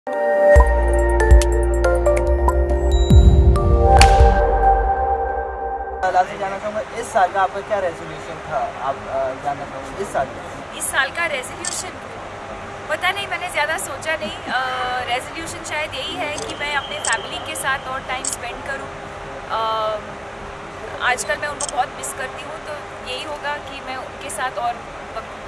आपसे जानना चाहूँगा इस साल का आपका क्या रेजोल्यूशन था? आप जानना चाहूँगा इस साल का रेजोल्यूशन पता नहीं, मैंने ज़्यादा सोचा नहीं। रेजोल्यूशन शायद यही है कि मैं अपने फैमिली के साथ और टाइम स्पेंड करूँ। आजकल मैं उनको बहुत मिस करती हूँ, तो यही होगा कि मैं उनके साथ और वक्त